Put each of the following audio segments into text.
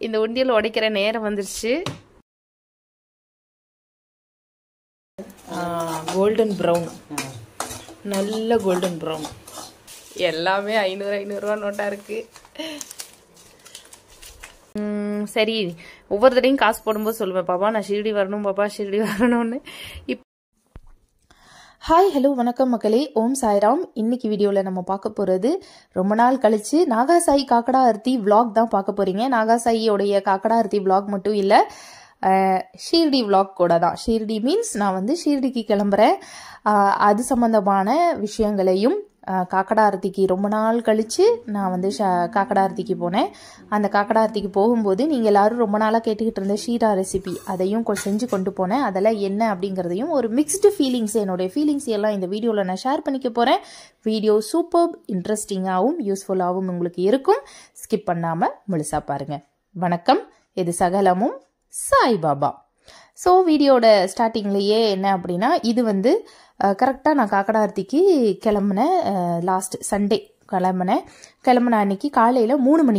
இந்த உண்டியல் உடைக்கிற நேரம் வந்துருச்சு. கோல்டன் ப்ரௌன், நல்ல கோல்டன் ப்ரௌன். எல்லாமே 500 ரூபா நோட்டா இருக்கு. சரி, ஒவ்வொரு தடையும் காசு போடும்போது சொல்லுவேன், பாப்பா நான் ஷீரடி வரணும், பாப்பா ஷீரடி வரணும்னு. ஹாய், ஹலோ, வணக்கம் மக்களே, ஓம் சாய்ராம். இன்னைக்கு வீடியோவில் நம்ம பார்க்க போகிறது ரொம்ப நாள் கழிச்சு நாகாசாயி காக்கடா ஆர்த்தி விளாக் தான் பார்க்க போறீங்க. நாகாசாயியோடைய காக்கடா ஆர்த்தி விளாக் மட்டும் இல்லை, ஷீரடி விளாக் கூட தான். ஷீரடி மீன்ஸ் நான் வந்து ஷீரடிக்கு கிளம்புறேன், அது சம்பந்தமான விஷயங்களையும். காக்கடா ஆர்த்திக்கு ரொம்ப நாள் கழிச்சு நான் வந்து காக்கடா ஆர்த்திக்கு போனேன். அந்த காக்கடா ஆர்த்திக்கு போகும்போது நீங்கள் எல்லாரும் ரொம்ப நாளாக கேட்டுக்கிட்டு இருந்த ஷீரா ரெசிபி அதையும் செஞ்சு கொண்டு போனேன். அதெல்லாம் என்ன அப்படிங்கிறதையும் ஒரு மிக்ஸ்டு ஃபீலிங்ஸ், என்னுடைய ஃபீலிங்ஸ் எல்லாம் இந்த வீடியோவில் நான் ஷேர் பண்ணிக்க போகிறேன். வீடியோ சூப்பர் இன்ட்ரெஸ்டிங்காகவும் யூஸ்ஃபுல்லாகவும் உங்களுக்கு இருக்கும். ஸ்கிப் பண்ணாமல் முழுசாக பாருங்கள். வணக்கம், இது சகலமும் சாய்பாபா. ஸோ வீடியோட ஸ்டார்டிங்லேயே என்ன அப்படின்னா, இது வந்து கரெக்டாக நான் காக்கடா ஆர்த்திக்கு கிளம்புனேன். லாஸ்ட் சண்டே கிளம்புன அன்னைக்கு காலையில்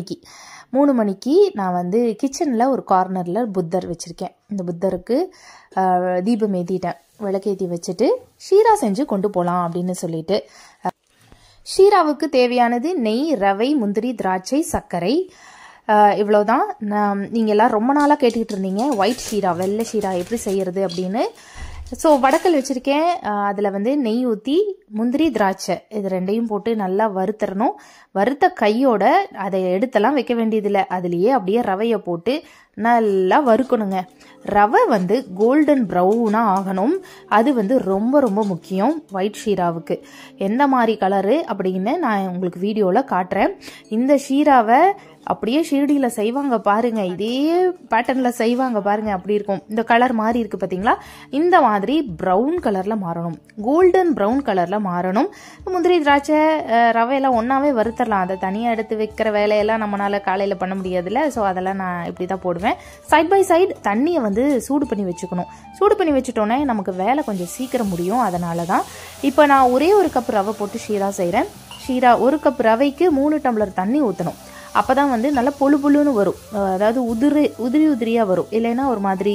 3 மணிக்கு நான் வந்து கிச்சனில் ஒரு கார்னரில் புத்தர் வச்சுருக்கேன். இந்த புத்தருக்கு தீபம் ஏற்றிட்டேன், விளக்கேற்றி வச்சுட்டு ஷீரா செஞ்சு கொண்டு போகலாம் அப்படின்னு சொல்லிட்டு. ஷீராவுக்கு தேவையானது நெய், ரவை, முந்திரி, திராட்சை, சர்க்கரை, இவ்வளோதான். நீங்கள் எல்லாம் ரொம்ப நாளாக கேட்டுக்கிட்டு இருந்தீங்க ஒயிட் ஷீரா, வெள்ளை ஷீரா எப்படி செய்யறது அப்படின்னு. ஸோ வடக்கல் வச்சுருக்கேன், அதில் வந்து நெய் ஊற்றி முந்திரி, திராட்சை இது ரெண்டையும் போட்டு நல்லா வறுத்தரணும். வறுத்த கையோட அதை எடுத்தெல்லாம் வைக்க வேண்டியதில்லை, அதுலேயே அப்படியே ரவையை போட்டு நல்லா வறுக்கணுங்க. ரவை வந்து கோல்டன் ப்ரௌனாக ஆகணும், அது வந்து ரொம்ப ரொம்ப முக்கியம் ஒயிட் ஷீராவுக்கு. எந்த மாதிரி கலரு அப்படின்னு நான் உங்களுக்கு வீடியோவில் காட்டுறேன். இந்த ஷீராவை அப்படியே ஷீரடியில் செய்வாங்க பாருங்க, இதே பேட்டர்னில் செய்வாங்க பாருங்க, அப்படி இருக்கும். இந்த கலர் மாதிரி இருக்கு பார்த்தீங்களா, இந்த மாதிரி ப்ரௌன் கலரில் மாறணும், கோல்டன் ப்ரௌன் கலரில் மாறணும். முந்திரி, திராட்சை, ரவையெல்லாம் ஒன்றாவே வறுத்தரலாம், அதை தனியாக எடுத்து வைக்கிற வேலையெல்லாம் நம்மளால காலையில் பண்ண முடியாதுல்ல. ஸோ அதெல்லாம் நான் இப்படி தான் போடுவேன். சைட் பை சைடு தண்ணியை வந்து சூடு பண்ணி வச்சுக்கணும். சூடு பண்ணி வச்சுட்டோன்னே நமக்கு வேலை கொஞ்சம் சீக்கிரம் முடியும். அதனால தான் இப்போ நான் ஒரே ஒரு கப் ரவை போட்டு ஷீரா செய்கிறேன். ஷீரா 1 கப் ரவைக்கு 3 டம்ளர் தண்ணி ஊற்றணும். அப்போ தான் வந்து நல்லா பொழு பொழுன்னு வரும், அதாவது உதிரியாக வரும், இல்லைன்னா ஒரு மாதிரி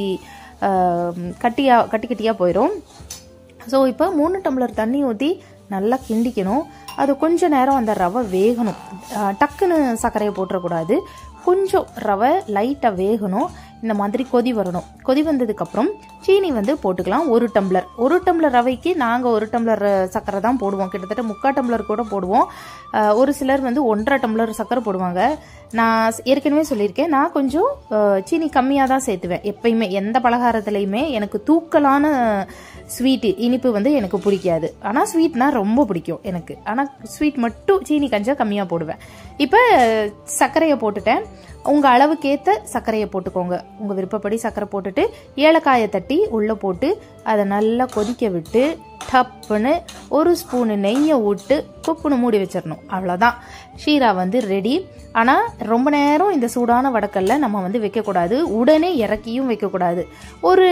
கட்டியாக போயிடும். ஸோ இப்போ 3 டம்ளர் தண்ணி ஊற்றி நல்லா கிண்டிக்கணும். அது கொஞ்சம் நேரம் அந்த ரவை வேகணும், டக்குன்னு சர்க்கரையை போட்டுறக்கூடாது. கொஞ்சம் ரவை லைட்டாக வேகணும், இந்த மாதிரி கொதி வரணும். கொதி வந்ததுக்கப்புறம் சீனி வந்து போட்டுக்கலாம். 1 டம்ளர் ரவைக்கு நாங்கள் 1 டம்ளர் சர்க்கரை தான் போடுவோம், கிட்டத்தட்ட 3/4 டம்ளர் கூட போடுவோம். ஒரு சிலர் வந்து 1.5 டம்ளர் சர்க்கரை போடுவாங்க. நான் ஏற்கனவே சொல்லியிருக்கேன், நான் கொஞ்சம் சீனி கம்மியாக தான் சேர்த்துவேன். எப்பயுமே எந்த பலகாரத்துலையுமே எனக்கு தூக்கலான ஸ்வீட்டு இனிப்பு வந்து எனக்கு பிடிக்காது. ஆனால் ஸ்வீட்னா ரொம்ப பிடிக்கும் எனக்கு, ஆனால் ஸ்வீட் மட்டும் சீனி கொஞ்சம் கம்மியாக போடுவேன். இப்போ சர்க்கரையை போட்டுட்டேன். உங்கள் அளவுக்கேற்ற சர்க்கரையை போட்டுக்கோங்க, உங்கள் விருப்பப்படி சர்க்கரை போட்டுட்டு ஏலக்காயை தட்டி உள்ளே போட்டு அதை நல்லா கொதிக்க விட்டு டப்புன்னு 1 ஸ்பூனு நெய்யை விட்டு குப்புன்னு மூடி வச்சிடணும். அவ்வளோதான், ஷீரா வந்து ரெடி. ஆனால் ரொம்ப நேரம் இந்த சூடான வடக்கல்ல நம்ம வந்து வைக்கக்கூடாது, உடனே இறக்கியும் வைக்கக்கூடாது. ஒரு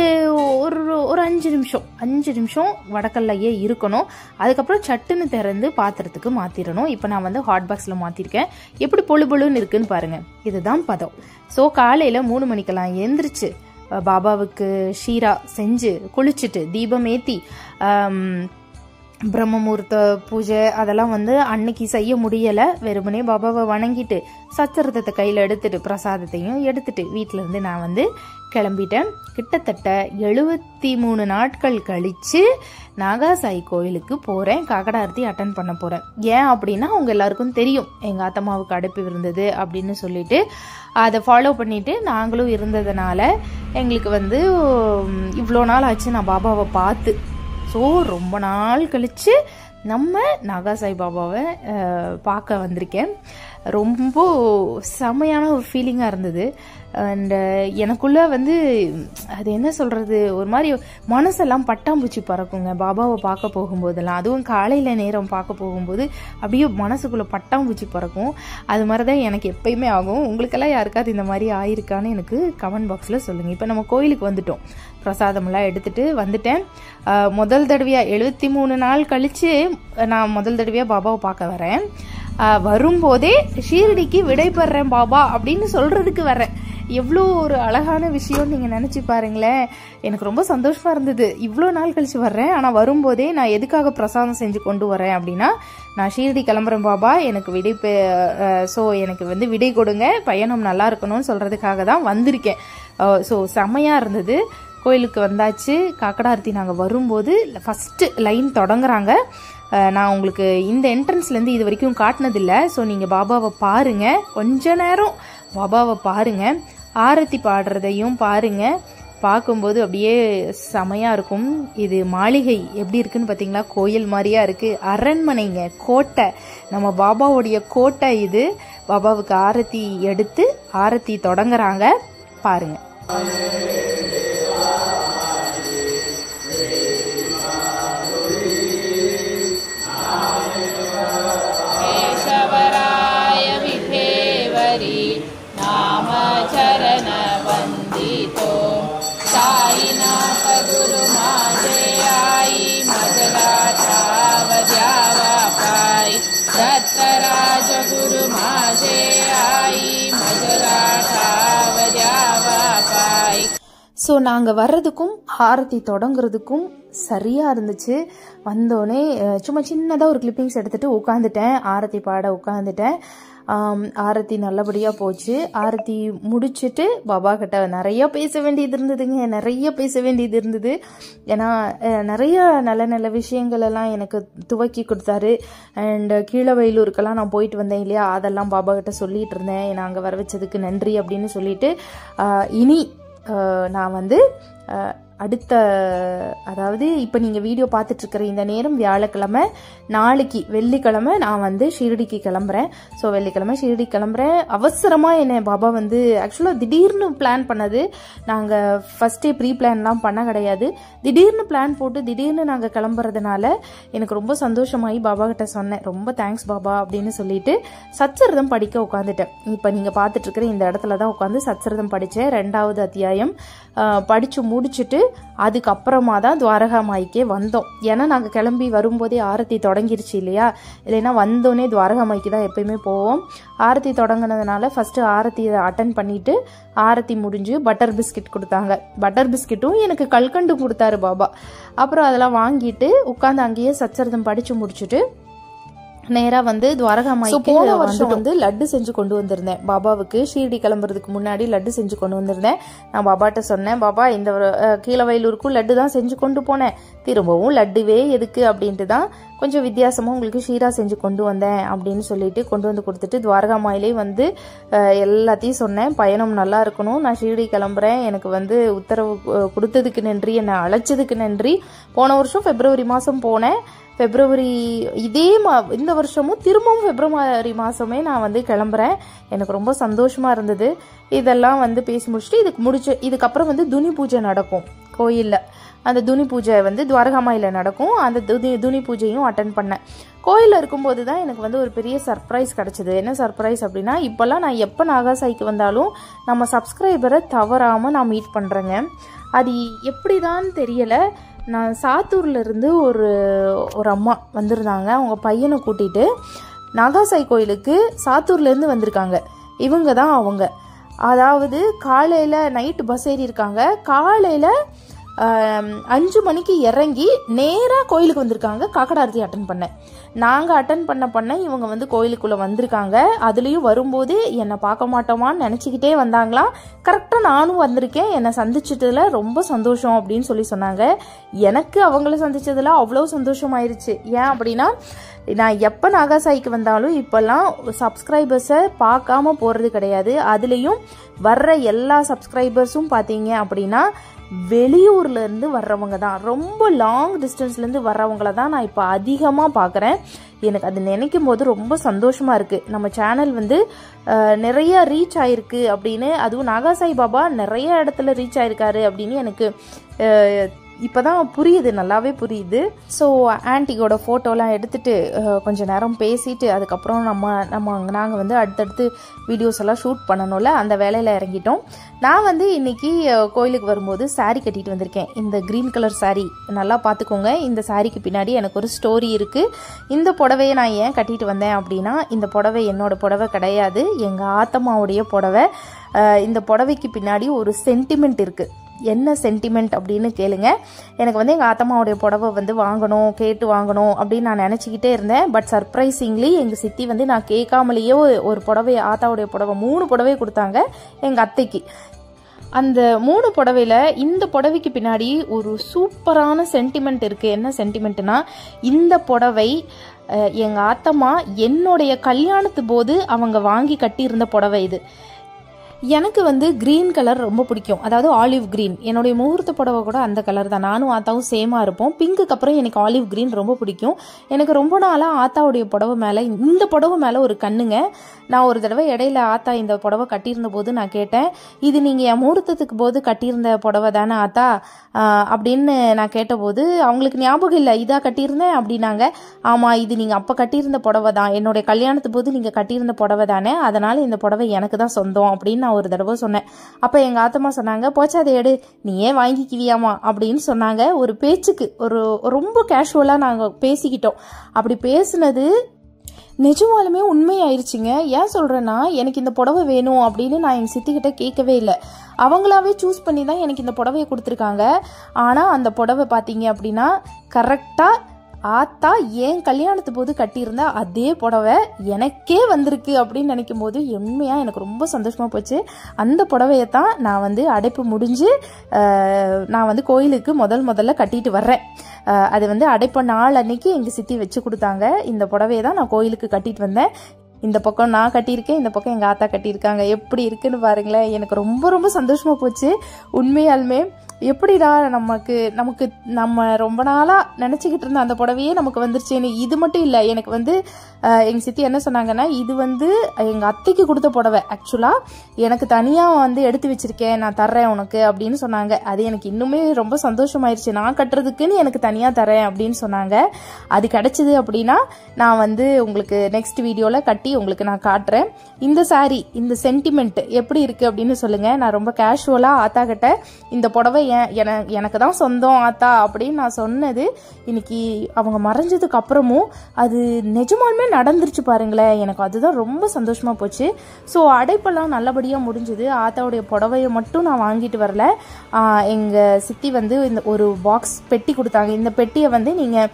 5 நிமிஷம் வடக்கல்லையே இருக்கணும். அதுக்கப்புறம் சட்டுன்னு திறந்து பாத்திரத்துக்கு மாற்றிடணும். இப்போ நான் வந்து ஹாட் பாக்ஸில் மாற்றிருக்கேன். எப்படி பொழு பொழுன்னு இருக்குன்னு பாருங்கள், இதுதான் பதம். ஸோ காலையில் 3 மணிக்கெல்லாம் எழுந்திரிச்சு பாபாவுக்கு ஷீரா செஞ்சு குளிச்சுட்டு தீபம் ஏற்றி பிரம்மமுகூர்த்த பூஜை அதெல்லாம் வந்து அன்னைக்கு செய்ய முடியலை. வெறுமனே பாபாவை வணங்கிட்டு சச்சரத்தை கையில் எடுத்துட்டு பிரசாதத்தையும் எடுத்துட்டு வீட்டிலேருந்து நான் வந்து கிளம்பிட்டேன். கிட்டத்தட்ட 73 நாட்கள் கழித்து நாகாசாயி கோயிலுக்கு போகிறேன், காக்கடா ஆர்த்தி அட்டன் பண்ண போகிறேன். ஏன் அப்படின்னா அவங்க எல்லாருக்கும் தெரியும் எங்கள் ஆத்தம்மாவுக்கு அடைப்பு இருந்தது அப்படின்னு சொல்லிட்டு அதை ஃபாலோ பண்ணிவிட்டு நாங்களும் இருந்ததுனால எங்களுக்கு வந்து இவ்வளோ நாள் ஆச்சு நான் பாபாவை பார்த்து. ஸோ ரொம்ப நாள் கழித்து நம்ம நாகாசாயி பாபாவை பார்க்க வந்திருக்கேன். ரொம்ப செமையான ஒரு ஃபீலிங்காக இருந்தது. அண்டு எனக்குள்ளே வந்து அது என்ன சொல்கிறது, ஒரு மாதிரி மனசெல்லாம் பட்டாம்பூச்சி பறக்குங்க பாபாவை பார்க்க போகும்போதெல்லாம். அதுவும் காலையில் நேரம் பார்க்க போகும்போது அப்படியே மனசுக்குள்ளே பட்டாம்பூச்சி பறக்கும். அது மாதிரி தான் எனக்கு எப்பயுமே ஆகும். உங்களுக்கெல்லாம் யாருக்காவது இந்த மாதிரி ஆயிருக்கான்னு எனக்கு கமெண்ட் பாக்ஸில் சொல்லுங்கள். இப்போ நம்ம கோயிலுக்கு வந்துட்டோம், பிரசாதமெல்லாம் எடுத்துகிட்டு வந்துட்டேன். முதல் தடவையாக 73 நாள் கழித்து நான் முதல் தடவையாக பாபாவை பார்க்க வரேன். வரும்போதே ஷீரடிக்கு விடைபெறேன் பாபா அப்படின்னு சொல்கிறதுக்கு வரேன். எவ்வளோ ஒரு அழகான விஷயம் நீங்கள் நினச்சி பாருங்களேன். எனக்கு ரொம்ப சந்தோஷமாக இருந்தது. இவ்வளோ நாள் கழித்து வர்றேன், ஆனால் வரும்போதே நான் எதுக்காக பிரசாதம் செஞ்சு கொண்டு வரேன் அப்படின்னா, நான் ஷீரடி கிளம்புறேன் பாபா, எனக்கு விடை எனக்கு வந்து விடை கொடுங்க, பயணம் நல்லா இருக்கணும்னு சொல்கிறதுக்காக தான் வந்திருக்கேன். ஸோ செம்மையாக இருந்தது. கோயிலுக்கு வந்தாச்சு. காக்கடா ஆர்த்தி நாங்கள் வரும்போது ஃபஸ்ட்டு லைன் தொடங்குறாங்க. நான் உங்களுக்கு இந்த என்ட்ரன்ஸ்லேருந்து இது வரைக்கும் காட்டினதில்லை. ஸோ நீங்கள் பாபாவை பாருங்கள், கொஞ்ச நேரம் பாபாவை பாருங்கள், ஆரத்தி பாடுறதையும் பாருங்கள். பார்க்கும்போது அப்படியே செமையாக இருக்கும். இது மாளிகை எப்படி இருக்குன்னு பார்த்தீங்களா? கோயில் மாதிரியா இருக்குது. அரண்மனைங்க, கோட்டை, நம்ம பாபாவுடைய கோட்டை இது. பாபாவுக்கு ஆரத்தி எடுத்து ஆரத்தி தொடங்குறாங்க, பாருங்கள். ஸோ நாங்கள் வர்றதுக்கும் ஆரத்தி தொடங்குறதுக்கும் சரியாக இருந்துச்சு. வந்தோடனே சும்மா சின்னதாக ஒரு கிளிப்பிங்ஸ் எடுத்துகிட்டு உட்காந்துட்டேன், ஆரத்தி பாட உட்காந்துட்டேன். ஆரத்தி நல்லபடியாக போச்சு. ஆரத்தி முடிச்சுட்டு பாபா கிட்ட நிறைய பேச வேண்டியது இருந்ததுங்க, நிறைய பேச வேண்டியது இருந்தது. ஏன்னா நிறைய நல்ல நல்ல விஷயங்கள் எல்லாம் எனக்கு துவக்கி கொடுத்தாரு. அண்ட் கீழவயலூருக்கெல்லாம் நான் போயிட்டு வந்தேன் இல்லையா, அதெல்லாம் பாபா கிட்ட சொல்லிட்டு இருந்தேன். நான் அங்கே வர வச்சதுக்கு நன்றி அப்படின்னு சொல்லிட்டு, இனி நான் வந்து அடுத்த, அதாவது இப்போ நீங்கள் வீடியோ பார்த்துட்ருக்கிற இந்த நேரம் வியாழக்கிழமை, நாளைக்கு வெள்ளிக்கிழமை நான் வந்து ஷீரடிக்கு கிளம்புறேன். ஸோ வெள்ளிக்கிழமை ஷீரடி கிளம்புறேன். அவசரமாக என்னை பாபா வந்து ஆக்சுவலாக திடீர்னு பிளான் பண்ணது. நாங்கள் ஃபஸ்ட்டே ப்ரீ பிளான்லாம் பண்ண கிடையாது. திடீர்னு பிளான் போட்டு திடீர்னு நாங்கள் கிளம்புறதுனால எனக்கு ரொம்ப சந்தோஷமாகி பாபா கிட்ட சொன்னேன், ரொம்ப தேங்க்ஸ் பாபா அப்படின்னு சொல்லிட்டு சச்சரிதம் படிக்க உட்காந்துட்டேன். இப்போ நீங்கள் பார்த்துட்ருக்கிற இந்த இடத்துல தான் உட்காந்து சச்சரிதம் படித்தேன். 2வது அத்தியாயம் படித்து முடிச்சுட்டு அதுக்கப்புறமா தான் துவாரகா மாய்க்கே வந்தோம். ஏன்னா நாங்கள் கிளம்பி வரும்போதே ஆரத்தி தொடங்கிருச்சு இல்லையா, இல்லைன்னா வந்தோடனே துவாரகா மாய்க்கு தான் எப்பயுமே போவோம். ஆரத்தி தொடங்கினதுனால ஃபஸ்ட்டு ஆரத்தி அட்டன் பண்ணிவிட்டு ஆரத்தி முடிஞ்சு பட்டர் பிஸ்கெட் கொடுத்தாங்க. பட்டர் பிஸ்கெட்டும் எனக்கு கல்கண்டும் கொடுத்தாரு பாபா. அப்புறம் அதெல்லாம் வாங்கிட்டு உட்காந்து அங்கேயே சச்சரிதம் படித்து முடிச்சுட்டு நேராக வந்து துவாரகா மாய்க்கு போன வருஷம் வந்து லட்டு செஞ்சு கொண்டு வந்திருந்தேன் பாபாவுக்கு. ஷீரடி கிளம்புறதுக்கு முன்னாடி லட்டு செஞ்சு கொண்டு வந்திருந்தேன். நான் பாபாட்ட சொன்னேன், பாபா இந்த கீழவயலூருக்கும் லட்டு தான் செஞ்சு கொண்டு போனேன், திரும்பவும் லட்டுவே எதுக்கு அப்படின்ட்டு தான் கொஞ்சம் வித்தியாசமாக உங்களுக்கு ஷீரா செஞ்சு கொண்டு வந்தேன் அப்படின்னு சொல்லிட்டு கொண்டு வந்து கொடுத்துட்டு துவாரகா மாயிலே வந்து எல்லாத்தையும் சொன்னேன். பயணம் நல்லா இருக்கணும், நான் ஷீரடி கிளம்புறேன், எனக்கு வந்து உத்தரவு கொடுத்ததுக்கு நன்றி, என்னை அழைச்சதுக்கு நன்றி. போன வருஷம் பிப்ரவரி மாதம் போனேன். பிப்ரவரி இந்த வருஷமும் திரும்பவும் பிப்ரவரி மாதமே நான் வந்து கிளம்புறேன். எனக்கு ரொம்ப சந்தோஷமாக இருந்தது. இதெல்லாம் வந்து பேசி முடிச்சுட்டு இதுக்கப்புறம் வந்து துனி பூஜை நடக்கும் கோயிலில். அந்த துனி பூஜை வந்து துவாரகாமாயில் நடக்கும். அந்த துனி பூஜையும் அட்டன் பண்ணேன். கோயிலில் இருக்கும்போது தான் எனக்கு வந்து ஒரு பெரிய சர்ப்ரைஸ் கிடச்சிது. என்ன சர்ப்ரைஸ் அப்படின்னா, இப்போல்லாம் நான் எப்போ நாகாசாய்க்கு வந்தாலும் நம்ம சப்ஸ்கிரைபரை தவறாமல் நான் மீட் பண்ணுறேங்க. அது எப்படி தான் தெரியலை. நான் சாத்தூர்லேருந்து ஒரு அம்மா வந்திருந்தாங்க. அவங்க பையனை கூட்டிகிட்டு நாகாசாய் கோயிலுக்கு சாத்தூர்லேருந்து வந்திருக்காங்க. இவங்க தான் அவங்க. அதாவது காலையில் நைட்டு பஸ் ஏறி இருக்காங்க. காலையில் 5 மணிக்கு இறங்கி நேராக கோயிலுக்கு வந்திருக்காங்க. காக்கடா ஆரத்தி அட்டன் பண்ணேன். நாங்கள் அட்டன் பண்ண இவங்க வந்து கோயிலுக்குள்ளே வந்திருக்காங்க. அதுலேயும் வரும்போது என்னை பார்க்க மாட்டோமான்னு நினச்சிக்கிட்டே வந்தாங்களாம். கரெக்டாக நானும் வந்திருக்கேன். என்னை சந்திச்சிட்டதில் ரொம்ப சந்தோஷம் அப்படின்னு சொன்னாங்க. எனக்கு அவங்கள சந்திச்சதில் அவ்வளோ சந்தோஷமாயிருச்சு. ஏன் அப்படின்னா, நான் எப்போ நாகாசாய்க்கு வந்தாலும் இப்போல்லாம் சப்ஸ்கிரைபர்ஸை பார்க்காம போகிறது கிடையாது. அதுலேயும் வர்ற எல்லா சப்ஸ்கிரைபர்ஸும் பார்த்தீங்க அப்படின்னா வெளியூர்லேருந்து வர்றவங்க தான். ரொம்ப லாங் டிஸ்டன்ஸ்லேருந்து வர்றவங்கள தான் நான் இப்போ அதிகமாக பார்க்குறேன். எனக்கு அது நினைக்கும் போது ரொம்ப சந்தோஷமாக இருக்குது. நம்ம சேனல் வந்து நிறைய ரீச் ஆயிருக்கு அப்படின்னு, அதுவும் நாகாசாய் பாபா நிறைய இடத்துல ரீச் ஆயிருக்காரு அப்படின்னு எனக்கு இப்போ தான் புரியுது, நல்லாவே புரியுது. ஸோ ஆன்ட்டியோட ஃபோட்டோலாம் எடுத்துகிட்டு கொஞ்சம் நேரம் பேசிட்டு அதுக்கப்புறம் நாங்கள் வந்து அடுத்தடுத்து வீடியோஸ் எல்லாம் ஷூட் பண்ணணும்ல, அந்த வேலையில் இறங்கிட்டோம். நான் வந்து இன்றைக்கி கோயிலுக்கு வரும்போது சாரீ கட்டிட்டு வந்திருக்கேன். இந்த க்ரீன் கலர் சாரீ நல்லா பார்த்துக்கோங்க. இந்த சாரீக்கு பின்னாடி எனக்கு ஒரு ஸ்டோரி இருக்குது. இந்த புடவையை நான் ஏன் கட்டிட்டு வந்தேன் அப்படின்னா, இந்த புடவை என்னோடய புடவை கிடையாது, எங்கள் ஆத்தம்மாவுடைய புடவை. இந்த புடவைக்கு பின்னாடி ஒரு சென்டிமெண்ட் இருக்குது. என்ன சென்டிமெண்ட் அப்படின்னு கேளுங்க. எனக்கு வந்து எங்கள் ஆத்தம்மாவுடைய புடவை வந்து கேட்டு வாங்கணும் அப்படின்னு நான் நினச்சிக்கிட்டே இருந்தேன். பட் சர்ப்ரைசிங்லி எங்கள் சித்தி வந்து நான் கேட்காமலேயே ஒரு புடவை, ஆத்தாவுடைய புடவை 3 புடவை கொடுத்தாங்க எங்கள் அத்தைக்கு. அந்த 3 புடவையில் இந்த புடவைக்கு பின்னாடி ஒரு சூப்பரான சென்டிமெண்ட் இருக்குது. என்ன சென்டிமெண்ட்னா, இந்த புடவை எங்கள் ஆத்தம்மா என்னுடைய கல்யாணத்து போது அவங்க வாங்கி கட்டியிருந்த புடவை இது. எனக்கு வந்து க்ரீன் கலர் ரொம்ப பிடிக்கும், அதாவது ஆலிவ் க்ரீன். என்னுடைய முகூர்த்த புடவை கூட அந்த கலர் தான். நானும் ஆத்தாவும் சேமாக இருப்போம். பிங்க்குக்கு அப்புறம் எனக்கு ஆலிவ் க்ரீன் ரொம்ப பிடிக்கும். எனக்கு ரொம்ப நாளாக ஆத்தாவுடைய புடவை மேலே, இந்த புடவை மேலே ஒரு கண்ணுங்க. நான் ஒரு தடவை இடையில ஆத்தா இந்த புடவை கட்டியிருந்த போது நான் கேட்டேன், இது நீங்கள் என் முகூர்த்தத்துக்கு போது கட்டியிருந்த புடவை தானே ஆத்தா அப்படின்னு நான் கேட்டபோது அவங்களுக்கு ஞாபகம் இல்லை, இதாக கட்டியிருந்தேன் அப்படின்னாங்க. ஆமாம், இது நீங்கள் அப்போ கட்டியிருந்த புடவை தான், என்னுடைய கல்யாணத்து போது நீங்கள் கட்டியிருந்த புடவை தானே, அதனால் இந்த புடவை எனக்கு தான் சொந்தம் அப்படின்னு நான் ஒரு தடவை சொன்னேன். அப்போ எங்கள் ஆத்தம்மா சொன்னாங்க, போச்சா அதை எடு, நீ ஏன் வாங்கிக்குவியாமா அப்படின்னு சொன்னாங்க. ஒரு பேச்சுக்கு ரொம்ப கேஷுவலாக நாங்கள் பேசிக்கிட்டோம். அப்படி பேசுனது நிஜமாலுமே உண்மையாயிருச்சுங்க. ஏன் சொல்கிறேன்னா, எனக்கு இந்த புடவை வேணும் அப்படின்னு நான் எங்கள் சித்திக்கிட்ட கேட்கவே இல்லை. அவங்களாவே சூஸ் பண்ணி தான் எனக்கு இந்த புடவையை கொடுத்துருக்காங்க. ஆனால் அந்த புடவை பார்த்தீங்க அப்படின்னா கரெக்டாக ஆத்தா ஏன் கல்யாணத்து போது கட்டியிருந்த அதே புடவை எனக்கே வந்திருக்கு அப்படின்னு நினைக்கும் போது உண்மையாக எனக்கு ரொம்ப சந்தோஷமாக போச்சு. அந்த புடவையை தான் நான் வந்து அடைப்பு முடிஞ்சு நான் வந்து கோயிலுக்கு முதல்ல கட்டிட்டு வர்றேன். அது வந்து அடைப்ப நாள் அன்னைக்கு எங்கள் சித்தி வச்சு கொடுத்தாங்க. இந்த புடவையை தான் நான் கோயிலுக்கு கட்டிட்டு வந்தேன். இந்த பக்கம் நான் கட்டியிருக்கேன், இந்த பக்கம் எங்கள் ஆத்தா கட்டியிருக்காங்க. எப்படி இருக்குன்னு பாருங்களேன். எனக்கு ரொம்ப ரொம்ப சந்தோஷமாக போச்சு உண்மையாலுமே. எப்படிடா நம்ம ரொம்ப நாளாக நினச்சிக்கிட்டு இருந்த அந்த புடவையே நமக்கு வந்துருச்சேன்னு. இது மட்டும் இல்லை, எனக்கு வந்து எங்கள் சித்தி என்ன சொன்னாங்கன்னா, இது வந்து எங்கள் அத்தைக்கு கொடுத்த புடவை, ஆக்சுவலாக எனக்கு தனியாக வந்து எடுத்து வச்சிருக்கேன், நான் தர்றேன் உனக்கு அப்படின்னு சொன்னாங்க. அது எனக்கு இன்னுமே ரொம்ப சந்தோஷமாயிருச்சு. நான் கட்டுறதுக்குன்னு எனக்கு தனியாக தரேன் அப்படின்னு சொன்னாங்க. அது கிடச்சிது அப்படின்னா நான் வந்து உங்களுக்கு நெக்ஸ்ட் வீடியோவில் கட்டி உங்களுக்கு நான் காட்டுறேன். இந்த சாரீ, இந்த சென்டிமெண்ட் எப்படி இருக்குது அப்படின்னு சொல்லுங்கள். நான் ரொம்ப கேஷுவலாக ஆத்தா கிட்ட இந்த புடவை எனக்கு தான் சொந்தம் ஆத்தா அப்படின்னு நான் சொன்னது இன்னைக்கு அவங்க மறைஞ்சதுக்கு அப்புறமும் அது நிஜமாலுமே நடந்துருச்சு பாருங்களேன். எனக்கு அதுதான் ரொம்ப சந்தோஷமா போச்சு. ஸோ அடைப்பெல்லாம் நல்லபடியாக முடிஞ்சுது. ஆத்தாவுடைய புடவையை மட்டும் நான் வாங்கிட்டு வரல. எங்கள் சித்தி வந்து இந்த ஒரு பாக்ஸ் பெட்டி கொடுத்தாங்க. இந்த பெட்டியை வந்து நீங்கள்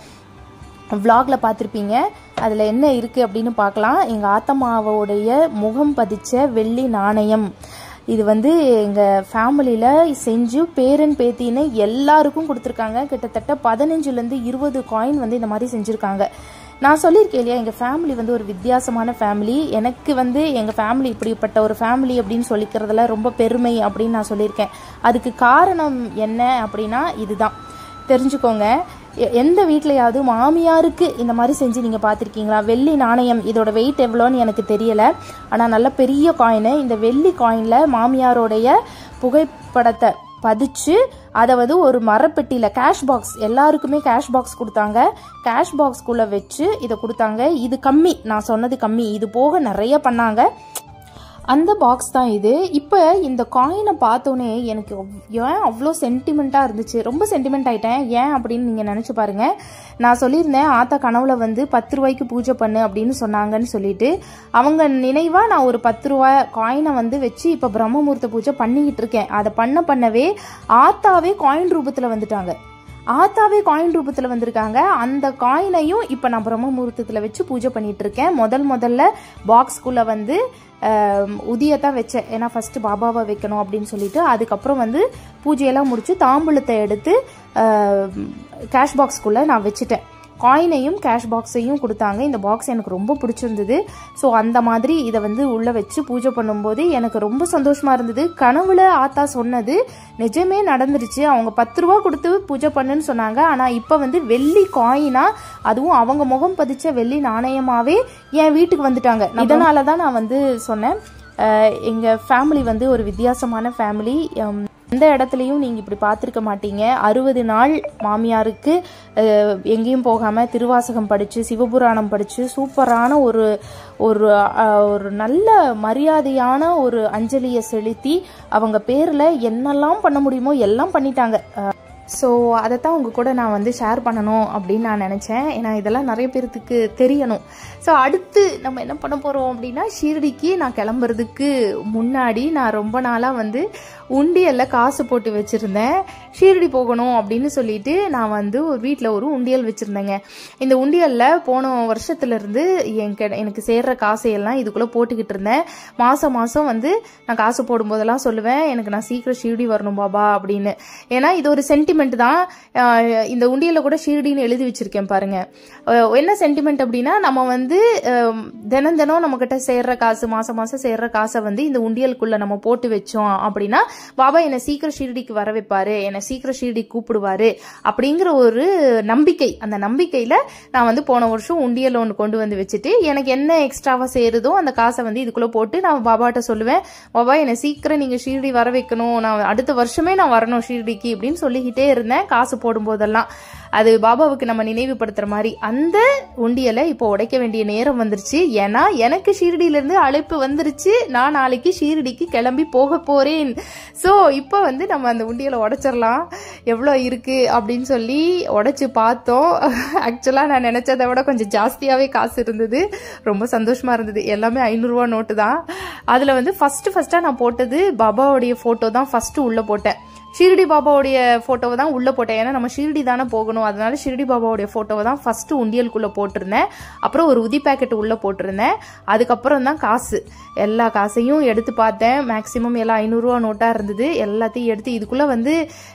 vlogல பார்த்துருப்பீங்க. அதில் என்ன இருக்குது அப்படின்னு பார்க்கலாம். எங்கள் ஆத்தம்மாவோடைய முகம் பதிச்ச வெள்ளி நாணயம். இது வந்து எங்கள் ஃபேமிலியில் செஞ்சு பேரன் பேத்தின்னு எல்லாருக்கும் கொடுத்துருக்காங்க. கிட்டத்தட்ட 15லேருந்து 20 காயின் வந்து இந்த மாதிரி செஞ்சுருக்காங்க. நான் சொல்லியிருக்கேன் இல்லையா, எங்கள் ஃபேமிலி வந்து ஒரு வித்தியாசமான ஃபேமிலி. எனக்கு வந்து எங்கள் ஃபேமிலி இப்படிப்பட்ட ஒரு ஃபேமிலி அப்படின்னு சொல்லிக்கிறதுல ரொம்ப பெருமை அப்படின்னு நான் சொல்லியிருக்கேன். அதுக்கு காரணம் என்ன அப்படின்னா இதுதான், தெரிஞ்சுக்கோங்க. எந்த வீட்லையாவது மாமியாருக்கு இந்த மாதிரி செஞ்சு நீங்கள் பார்த்துருக்கீங்களா? வெள்ளி நாணயம், இதோட வெயிட் எவ்வளோன்னு எனக்கு தெரியலை, ஆனால் நல்ல பெரிய காயின். இந்த வெள்ளி காயினில் மாமியாரோடைய புகைப்படத்தை பதிச்சு அதை வந்து ஒரு மரப்பெட்டியில் கேஷ் பாக்ஸ், எல்லாருக்குமே கேஷ் பாக்ஸ் கொடுத்தாங்க. கேஷ் பாக்ஸ்குள்ளே வச்சு இதை கொடுத்தாங்க. இது கம்மி, நான் சொன்னது கம்மி, இது போக நிறைய பண்ணாங்க. அந்த பாக்ஸ் தான் இது. இப்போ இந்த காயினை பார்த்தோன்னே எனக்கு ஏன் அவ்வளோ சென்டிமெண்ட்டாக இருந்துச்சு, ரொம்ப சென்டிமெண்ட் ஆகிட்டேன். ஏன் அப்படின்னு நீங்கள் நினச்சி பாருங்கள். நான் சொல்லியிருந்தேன் ஆத்தா கனவுல வந்து 10 ரூபாய்க்கு பூஜை பண்ணு அப்படின்னு சொன்னாங்கன்னு சொல்லிட்டு, அவங்க நினைவாக நான் ஒரு 10 ரூபாய் காயினை வந்து வச்சு இப்போ பிரம்ம முகூர்த்த பூஜை பண்ணிக்கிட்டு இருக்கேன். அதை பண்ணவே ஆத்தாவே காயின் ரூபத்தில் வந்துட்டாங்க. ஆத்தாவே காயின் ரூபத்தில் வந்திருக்காங்க. அந்த காயினையும் இப்போ நான் பிரம்ம முகூர்த்தத்தில் வச்சு பூஜை பண்ணிட்டு இருக்கேன். முதல்ல பாக்ஸ்குள்ளே வந்து உதியத்தான் வச்சேன், ஏன்னா ஃபர்ஸ்ட் பாபாவை வைக்கணும் அப்படின்னு சொல்லிட்டு. அதுக்கப்புறம் வந்து பூஜையெல்லாம் முடிச்சு தாம்பூலத்தை எடுத்து கேஷ் பாக்ஸ்குள்ளே நான் வச்சுட்டேன். காயினையும் கேஷ் பாக்ஸையும் கொடுத்தாங்க. இந்த பாக்ஸ் எனக்கு ரொம்ப பிடிச்சிருந்தது. ஸோ அந்த மாதிரி இதை வந்து உள்ளே வச்சு பூஜை பண்ணும்போது எனக்கு ரொம்ப சந்தோஷமாக இருந்தது. கனவுல ஆத்தா சொன்னது நிஜமே நடந்துருச்சு. அவங்க 10 ரூபா கொடுத்து பூஜை பண்ணுன்னு சொன்னாங்க. ஆனால் இப்போ வந்து வெள்ளி காயினா, அதுவும் அவங்க முகம் பதிச்ச வெள்ளி நாணயமாகவே என் வீட்டுக்கு வந்துட்டாங்க. இதனால தான் நான் வந்து சொன்னேன், எங்கள் ஃபேமிலி வந்து ஒரு வித்தியாசமான ஃபேமிலி. அந்த இடத்துலையும் நீங்கள் இப்படி பார்த்துருக்க மாட்டீங்க. 60 நாள் மாமியாருக்கு எங்கேயும் போகாமல் திருவாசகம் படித்து சிவபுராணம் படித்து சூப்பரான ஒரு ஒரு ஒரு நல்ல மரியாதையான ஒரு அஞ்சலியை செலுத்தி அவங்க பேரில் என்னெல்லாம் பண்ண முடியுமோ எல்லாம் பண்ணிட்டாங்க. ஸோ அதைத்தான் உங்கள் கூட நான் வந்து ஷேர் பண்ணணும் அப்படின்னு நான் நினச்சேன். ஏன்னா இதெல்லாம் நிறைய பேர்த்துக்கு தெரியணும். ஸோ அடுத்து நம்ம என்ன பண்ண போகிறோம் அப்படின்னா, ஷீரடிக்கு நான் கிளம்புறதுக்கு முன்னாடி நான் ரொம்ப நாளாக வந்து உண்டியலில் காசு போட்டு வச்சுருந்தேன். ஷீரடி போகணும் அப்படின்னு சொல்லிட்டு நான் வந்து ஒரு வீட்டில் ஒரு உண்டியல் வச்சுருந்தேங்க. இந்த உண்டியலில் போன வருஷத்துலேருந்து எனக்கு சேர்கிற காசையெல்லாம் இதுக்குள்ளே போட்டுக்கிட்டு இருந்தேன். மாதம் மாதம் வந்து நான் காசு போடும்போதெல்லாம் சொல்லுவேன், எனக்கு நான் சீக்கிரம் ஷீரடி வரணும் பாபா அப்படின்னு. ஏன்னா இது ஒரு சென்டிமெண்ட் தான். இந்த உண்டியலில் கூட ஷீரடின்னு எழுதி வச்சிருக்கேன் பாருங்க. என்ன சென்டிமெண்ட் அப்படின்னா, நம்ம வந்து தினம் தினம் நம்ம கிட்ட சேர்ற காசு, மாசம் மாசம் சேர்ற காசை வந்து இந்த உண்டியலுக்குள்ள நம்ம போட்டு வச்சோம் அப்படின்னா பாபா என்னை சீக்கிரம் ஷீரடிக்கு வர வைப்பாரு, என்னை சீக்கிரம் ஷீரடி கூப்பிடுவாரு அப்படிங்கிற ஒரு நம்பிக்கை. அந்த நம்பிக்கையில நான் வந்து போன வருஷம் உண்டியல் ஒன்று கொண்டு வந்து வச்சுட்டு எனக்கு என்ன எக்ஸ்ட்ராவா சேருதோ அந்த காசை வந்து இதுக்குள்ள போட்டு நான் பாபாட்ட சொல்லுவேன், பாபா என்னை சீக்கிரம் நீங்க ஷீரடி வர வைக்கணும், நான் அடுத்த வருஷமே நான் வரணும் ஷீரடிக்கு அப்படின்னு சொல்லிக்கிட்டே இருந்தேன் காசு போடும் போதெல்லாம். அது பாபாவுக்கு நம்ம நினைவுபடுத்துற மாதிரி. அந்த உண்டியலை இப்போ உடைக்க வேண்டிய நேரம் வந்துருச்சு. ஏன்னா எனக்கு ஷீரடியிலிருந்து அழைப்பு வந்துருச்சு, நான் நாளைக்கு ஷீரடிக்கு கிளம்பி போக போறேன். ஸோ இப்போ வந்து நம்ம அந்த உண்டியலை உடைச்சிடலாம். எவ்வளோ இருக்கு அப்படின்னு சொல்லி உடைச்சு பார்த்தோம். ஆக்சுவலா நான் நினைச்சதை விட கொஞ்சம் ஜாஸ்தியாவே காசு இருந்தது. ரொம்ப சந்தோஷமா இருந்தது. எல்லாமே 500 ரூபா நோட்டு தான். அதுல வந்து ஃபர்ஸ்டா நான் போட்டது பாபாவுடைய போட்டோ தான் ஃபர்ஸ்ட் உள்ள போட்டேன். ஷீரடி பாபாவுடைய போட்டோவை தான் உள்ள போட்டேன். ஏன்னா நம்ம ஷீரடி தானே போகணும், அதனால ஷீரடி பாபாவுடைய போட்டோவை தான் ஃபர்ஸ்ட் உண்டியலுக்குள்ள போட்டிருந்தேன். அப்புறம் ஒரு உதி பேக்கெட் உள்ள போட்டிருந்தேன். அதுக்கப்புறம் தான் காசு, எல்லா காசையும் எடுத்து பார்த்தேன். மேக்சிமம் எல்லாம் 500 ரூபா நோட்டா இருந்தது. எல்லாத்தையும் எடுத்து இதுக்குள்ள வந்து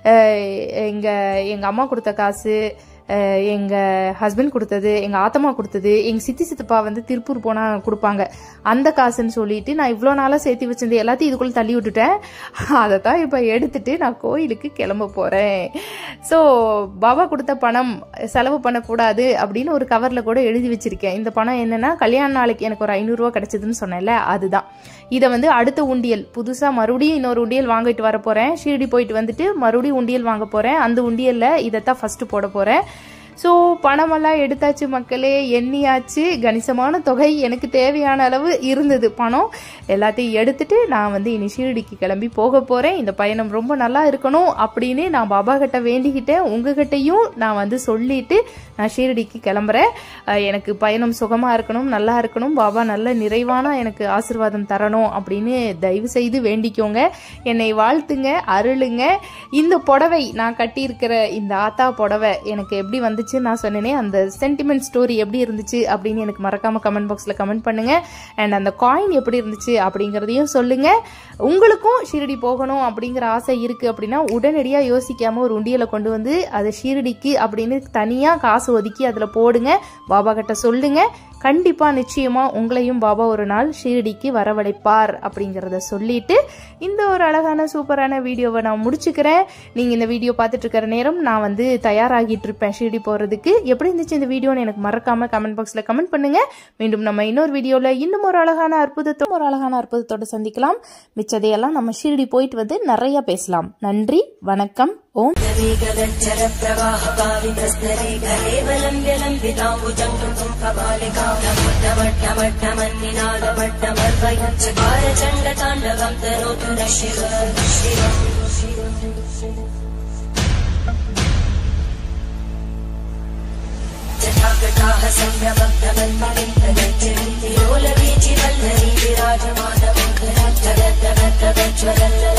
எங்க அம்மா கொடுத்த காசு, எங்க ஹஸ்பண்ட் கொடுத்தது, எங்க ஆத்தம்மா கொடுத்தது, எங்க சித்தப்பா வந்து திருப்பூர் போனா கொடுப்பாங்க அந்த காசுன்னு சொல்லிட்டு நான் இவ்வளோ நாளா சேர்த்து வச்சிருந்தேன். எல்லாத்தையும் இதுக்குள்ள தள்ளி விட்டுட்டேன். அதை தான் இப்ப எடுத்துட்டு நான் கோயிலுக்கு கிளம்ப போறேன். ஸோ பாபா கொடுத்த பணம் செலவு பண்ணக்கூடாது அப்படின்னு ஒரு கவர்ல கூட எழுதி வச்சிருக்கேன். இந்த பணம் என்னன்னா, கல்யாண நாளைக்கு எனக்கு ஒரு 500 ரூபா கிடைச்சதுன்னு சொன்னேன்ல, அதுதான். இதை வந்து அடுத்த உண்டியல் புதுசா மறுபடியும் இன்னொரு உண்டியல் வாங்கிட்டு வர போறேன். ஷீரடி போயிட்டு வந்துட்டு மறுபடியும் உண்டியல் வாங்க போறேன். அந்த உண்டியல்ல இதைத்தான் ஃபர்ஸ்ட் போட போறேன். ஸோ பணமெல்லாம் எடுத்தாச்சு மக்களே, எண்ணியாச்சு. கணிசமான தொகை எனக்கு தேவையான அளவு இருந்தது பணம். எல்லாத்தையும் எடுத்துட்டு நான் வந்து இனி ஷீரடிக்கு கிளம்பி போக போறேன். இந்த பயணம் ரொம்ப நல்லா இருக்கணும் அப்படின்னு நான் பாபா கிட்ட வேண்டிக்கிட்டேன். உங்ககிட்டையும் நான் வந்து சொல்லிட்டு நான் ஷீரடிக்கு கிளம்புறேன். எனக்கு பயணம் சுகமா இருக்கணும், நல்லா இருக்கணும், பாபா நல்ல நிறைவான எனக்கு ஆசீர்வாதம் தரணும் அப்படின்னு தயவு செய்து வேண்டிக்கோங்க. என்னை வாழ்த்துங்க, அருளுங்க. இந்த புடவை நான் கட்டியிருக்கிற இந்த ஆத்தா புடவை எனக்கு எப்படி வந்து நான் சொன்னேனே, அந்த சென்டிமெண்ட் ஸ்டோரி எப்படி இருந்துச்சு அப்படின்னு எனக்கு மறக்காம கமெண்ட் பாக்ஸ்ல கமெண்ட் பண்ணுங்க. அண்ட் அந்த காயின் எப்படி இருந்துச்சு அப்படிங்கறதையும் சொல்லுங்க. உங்களுக்கும் ஷீரடி போகணும் அப்படிங்கிற ஆசை இருக்கு அப்படின்னா உடனடியா யோசிக்காம ஒரு உண்டியலை கொண்டு வந்து அதை ஷீரடிக்கு அப்படின்னு தனியா காசு ஒதுக்கி அதுல போடுங்க. பாபா கிட்ட சொல்லுங்க. கண்டிப்பா நிச்சயமா உங்களையும் பாபா ஒரு நாள் ஷீரடிக்கு வரவழைப்பார் அப்படிங்கறத சொல்லிட்டு இந்த ஒரு அழகான சூப்பரான வீடியோவை நான் முடிச்சுக்கிறேன். நீங்க இந்த வீடியோ பார்த்துட்டு இருக்கிற நேரம் நான் வந்து தயாராகிட்டு இருப்பேன் ஷீரடி போறதுக்கு. எப்படி இருந்துச்சு இந்த வீடியோன்னு எனக்கு மறக்காம கமெண்ட் பாக்ஸ்ல கமெண்ட் பண்ணுங்க. மீண்டும் நம்ம இன்னொரு வீடியோல இன்னும் ஒரு அழகான அற்புதத்தோட சந்திக்கலாம். மிச்சதையெல்லாம் நம்ம ஷீரடி போயிட்டு வந்து நிறைய பேசலாம். நன்றி, வணக்கம். ஓம் जटाकटाः संभ्रमभ्रमन्मलिन्दगच्छन्ति लोलवीचिवल्लरी विराजमानमङ्गलं जगद्दगद्दगज्ज्वलल्ल